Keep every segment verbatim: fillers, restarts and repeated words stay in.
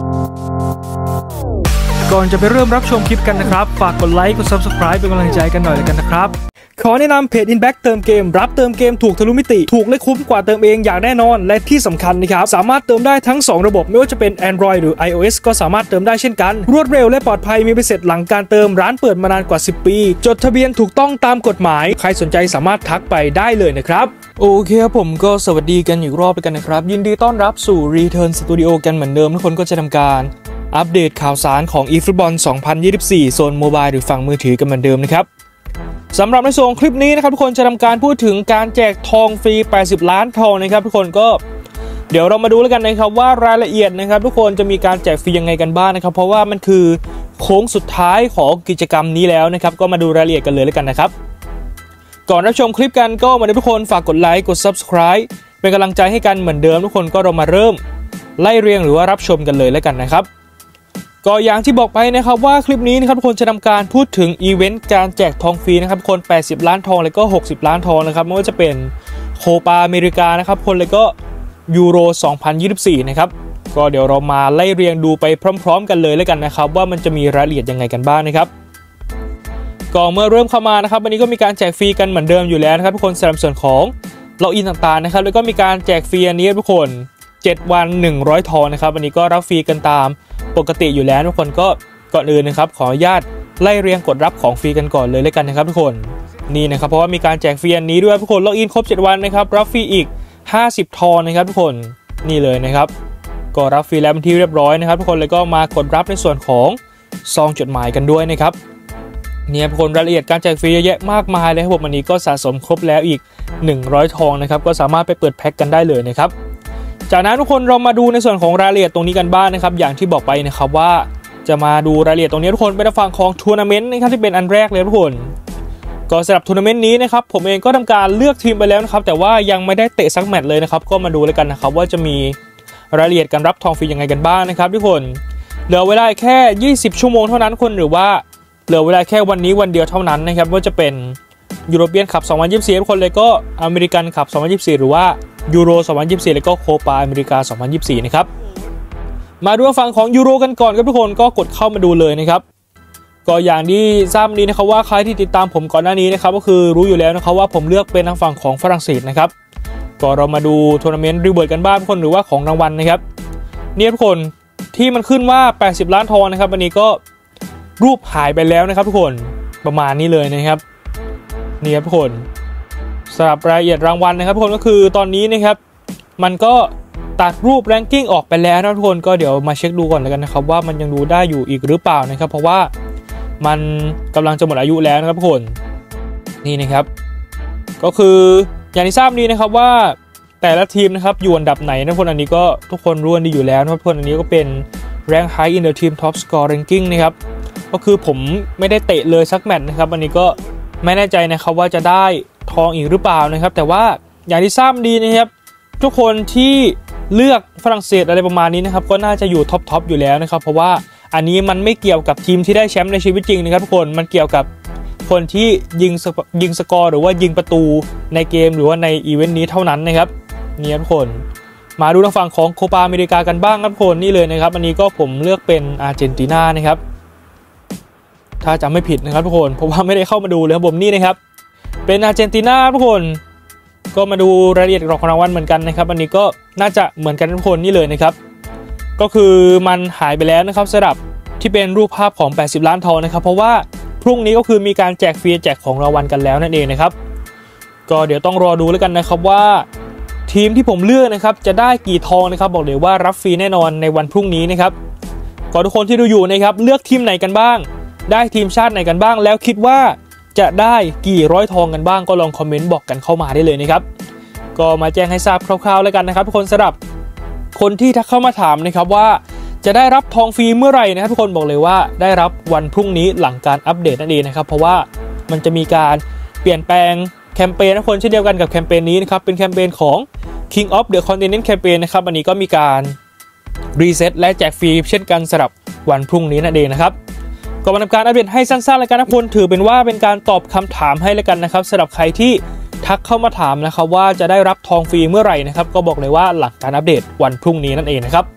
ก่อนจะไปเริ่มรับชมคลิปกันนะครับฝากกดไลค์กด ซับสไครบ์ เป็นกำลังใจกันหน่อยเลยกันนะครับขอแนะนำเพจ Inback เติมเกมรับเติมเกมถูกทะลุมิติถูกและคุ้มกว่าเติมเองอย่างแน่นอนและที่สำคัญนะครับสามารถเติมได้ทั้งสองระบบไม่ว่าจะเป็น Android หรือ iOS ก็สามารถเติมได้เช่นกันรวดเร็วและปลอดภัยมีใบเสร็จหลังการเติมร้านเปิดมานานกว่าสิบปีจดทะเบียนถูกต้องตามกฎหมายใครสนใจสามารถทักไปได้เลยนะครับโอเคครับผมก็สวัสดีกันอีกรอบกันนะครับยินดีต้อนรับสู่ Return Studio กันเหมือนเดิมทุกคนก็จะทำการอัปเดตข่าวสารของ eFootball สองพันยี่สิบสี่ โซนโมบายหรือฝั่งมือถือกันเหมือนเดิมนะครับสำหรับในส่วนคลิปนี้นะครับทุกคนจะทำการพูดถึงการแจกทองฟรีแปดสิบล้านทองนะครับทุกคนก็เดี๋ยวเรามาดูแล้วกันนะครับว่ารายละเอียดนะครับทุกคนจะมีการแจกฟรียังไงกันบ้างนะครับเพราะว่ามันคือโค้งสุดท้ายของกิจกรรมนี้แล้วนะครับก็มาดูรายละเอียดกันเลยแล้วกันนะครับก่อนรับชมคลิปกันก็มาทุกคนฝากกดไลค์กด ซับสไครบ์ เป็นกำลังใจให้กันเหมือนเดิมทุกคนก็เรามาเริ่มไล่เรียงหรือว่ารับชมกันเลยแล้วกันนะครับก็อย่างที่บอกไปนะครับว่าคลิปนี้นะครับทุกคนจะทำการพูดถึงอีเวนต์การแจกทองฟรีนะครับคนแปดสิบล้านทองแล้วก็หกสิบล้านทองนะครับไม่ว่าจะเป็นโคปาอเมริกานะครับคนแล้วก็ยูโรสองพันยี่สิบสี่นะครับก็เดี๋ยวเรามาไล่เรียงดูไปพร้อมๆกันเลยแล้วกันนะครับว่ามันจะมีรายละเอียดยังไงกันบ้างนะครับก็เมื่อเริ่มเข้ามานะครับวันนี้ก็มีการแจกฟรีกันเหมือนเดิมอยู่แล้วนะครับทุกคนสำหรับส่วนของล็อกอินต่างๆนะครับแล้วก็มีการแจกฟรีอันนี้ทุกคนเจ็ดวันหนึ่งร้อยทองนะครับวันนี้ก็รับฟรีกันตามปกติอยู่แล้วทุกคนก็ก่อนอื่นนะครับขออนุญาตไล่เรียงกดรับของฟรีกันก่อนเลยแล้วกันนะครับทุกคนนี่นะครับเพราะว่ามีการแจกฟรีอันนี้ด้วยทุกคนล็อกอินครบเจ็ดวันนะครับรับฟรีอีกห้าสิบทองนะครับทุกคนนี่เลยนะครับก็รับฟรีแล้วเป็นที่เรียบร้อยนะครับทุกคนแล้วก็มากดรับในส่วนของซองจดหมายกันด้วยนะครับเนี่ยทุกคนรายละเอียดการแจกฟรีเยอะแยะมากมายเลยครับผมวันนี้ก็สะสมครบแล้วอีกหนึ่งร้อยทองนะครับก็สามารถไปเปิดแพ็คกันได้เลยนะครับจากนั้นทุกคนเรามาดูในส่วนของรายละเอียดตรงนี้กันบ้างนะครับอย่างที่บอกไปนะครับว่าจะมาดูรายละเอียดตรงนี้ทุกคนเป็นฝั่งของทัวร์นาเมนต์นะครับที่เป็นอันแรกเลยทุกคนก็สำหรับทัวร์นาเมนต์นี้นะครับผมเองก็ทำการเลือกทีมไปแล้วนะครับแต่ว่ายังไม่ได้เตะสักแมตช์เลยนะครับก็มาดูแล้วกันนะครับว่าจะมีรายละเอียดการรับทองฟรียังไงกันบ้างนะครับทุกคนเหลือเวลาแค่ยี่สิบชั่วโมงเท่านั้นคนหรือว่าเหลือเวลาแค่วันนี้วันเดียวเท่านั้นนะครับว่าจะเป็นยูโรเปียนคัพสองพันยี่สิบสี่ทุกคนเลยก็อเมริกันคัพสองพันยี่สิบสี่หรือว่ายูโรสองพันยี่สิบสี่แล้วก็โคปาอเมริกาสองพันยี่สิบสี่นะครับมาดูฝั่งของยูโรกันก่อนครับทุกคนก็กดเข้ามาดูเลยนะครับก็อย่างที่ทราบนี้นะครับว่าใครที่ติดตามผมก่อนหน้านี้นะครับก็คือรู้อยู่แล้วนะครับว่าผมเลือกเป็นทางฝั่งของฝรั่งเศสนะครับก็เรามาดูทัวร์นาเมนต์รีเวิร์ดกันบ้างทุกคนหรือว่าของรางวัลนะครับเนี่ยทุกคนที่มันขึ้นว่าแปดสิบล้านทองนะครับวันนี้ก็รูปหายไปแล้วนะครับทุกคนประมาณนี้เลยนะครับนี่ครับทุกคนสำหรับรายละเอียดรางวัลนะครับทุกคนก็คือตอนนี้นะครับมันก็ตัดรูปแรงกิ้งออกไปแล้วนะทุกคนก็เดี๋ยวมาเช็คดูก่อนแล้วกันนะครับว่ามันยังดูได้อยู่อีกหรือเปล่านะครับเพราะว่ามันกำลังจะหมดอายุแล้วนะครับทุกคนนี่นะครับก็คืออย่างที่ทราบนี้นะครับว่าแต่ละทีมนะครับอยู่อันดับไหนนะทุกคนอันนี้ก็ทุกคนรู้กันดีอยู่แล้วนะครับทุกคนอันนี้ก็เป็น Rank High in the Team Top Score Ranking นะครับก็คือผมไม่ได้เตะเลยสักแมตช์นะครับอันนี้ก็ไม่แน่ใจนะครับว่าจะได้ทองอีกหรือเปล่านะครับแต่ว่าอย่างที่ทราบดีนะครับทุกคนที่เลือกฝรั่งเศสอะไรประมาณนี้นะครับก็น่าจะอยู่ท็อปท็อปอยู่แล้วนะครับเพราะว่าอันนี้มันไม่เกี่ยวกับทีมที่ได้แชมป์ในชีวิตจริงนะครับทุกคนมันเกี่ยวกับคนที่ยิงยิงสกอร์หรือว่ายิงประตูในเกมหรือว่าในอีเวนต์นี้เท่านั้นนะครับนี่ทุกคนมาดูทางฝั่งของโคปาอเมริกากันบ้างครับทุกคนนี่เลยนะครับอันนี้ก็ผมเลือกเป็นอาร์เจนตินานะครับถ้าจำไม่ผิดนะครับทุกคนเพราะว่าไม่ได้เข้ามาดูเลยครับผมนี่นะครับเป็นอาร์เจนตินาทุกคนก็มาดูรายละเอียดของรางวัลเหมือนกันนะครับอันนี้ก็น่าจะเหมือนกันทุกคนนี่เลยนะครับก็คือมันหายไปแล้วนะครับสำหรับที่เป็นรูปภาพของแปดสิบล้านทองนะครับเพราะว่าพรุ่งนี้ก็คือมีการแจกฟรีแจกของรางวัลกันแล้วนั่นเองนะครับก็เดี๋ยวต้องรอดูแล้วกันนะครับว่าทีมที่ผมเลือกนะครับจะได้กี่ทองนะครับบอกเลยว่ารับฟรีแน่นอนในวันพรุ่งนี้นะครับก็ทุกคนที่ดูอยู่นะครับเลือกทีมไหนกันบ้างได้ทีมชาติไหนกันบ้างแล้วคิดว่าจะได้กี่ร้อยทองกันบ้างก็ลองคอมเมนต์บอกกันเข้ามาได้เลยนะครับก็มาแจ้งให้ทราบคร่าวๆแล้วกันนะครับทุกคนสำหรับคนที่ทักเข้ามาถามนะครับว่าจะได้รับทองฟรีเมื่อไหร่นะครับทุกคนบอกเลยว่าได้รับวันพรุ่งนี้หลังการอัปเดตนั่นเองนะครับเพราะว่ามันจะมีการเปลี่ยนแปลงแคมเปญทุกคนเช่นเดียวกันกับแคมเปญนี้นะครับเป็นแคมเปญของ King of the Continent Campaign นะครับวันนี้ก็มีการรีเซ็ตและแจกฟรีเช่นกันสำหรับวันพรุ่งนี้นั่นเองนะครับก็มาทำการอัปเดตให้สั้นๆแล้วกันนะคุณถือเป็นว่าเป็นการตอบคำถามให้แล้วกันนะครับสำหรับใครที่ทักเข้ามาถามนะครับว่าจะได้รับทองฟรีเมื่อไหร่นะครับก็บอกเลยว่าหลังการอัปเดตวันพรุ่งนี้นั่นเองนะครับ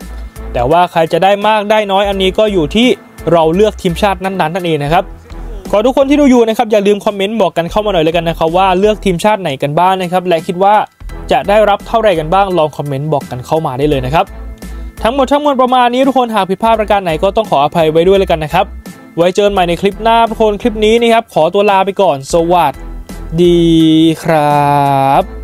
แต่ว่าใครจะได้มากได้น้อยอันนี้ก็อยู่ที่เราเลือกทีมชาตินั้นๆนั่นเองนะครับขอทุกคนที่ดูอยู่นะครับอย่าลืมคอมเมนต์บอกกันเข้ามาหน่อยเลยกันนะครับว่าเลือกทีมชาติไหนกันบ้างนะครับและคิดว่าจะได้รับเท่าไหร่กันบ้างลองคอมเมนต์บอกกันเข้ามาได้เลยนะครับทั้งหมดทั้งมวลประมาณนี้ทุกคนหากผิดพลาดประการไหนก็ต้องขออภัยไว้ด้วยเลยกันนะครับไว้เจอกันใหม่ในคลิปหน้าทุกคนคลิปนี้นะครับขอตัวลาไปก่อนสวัสดีครับ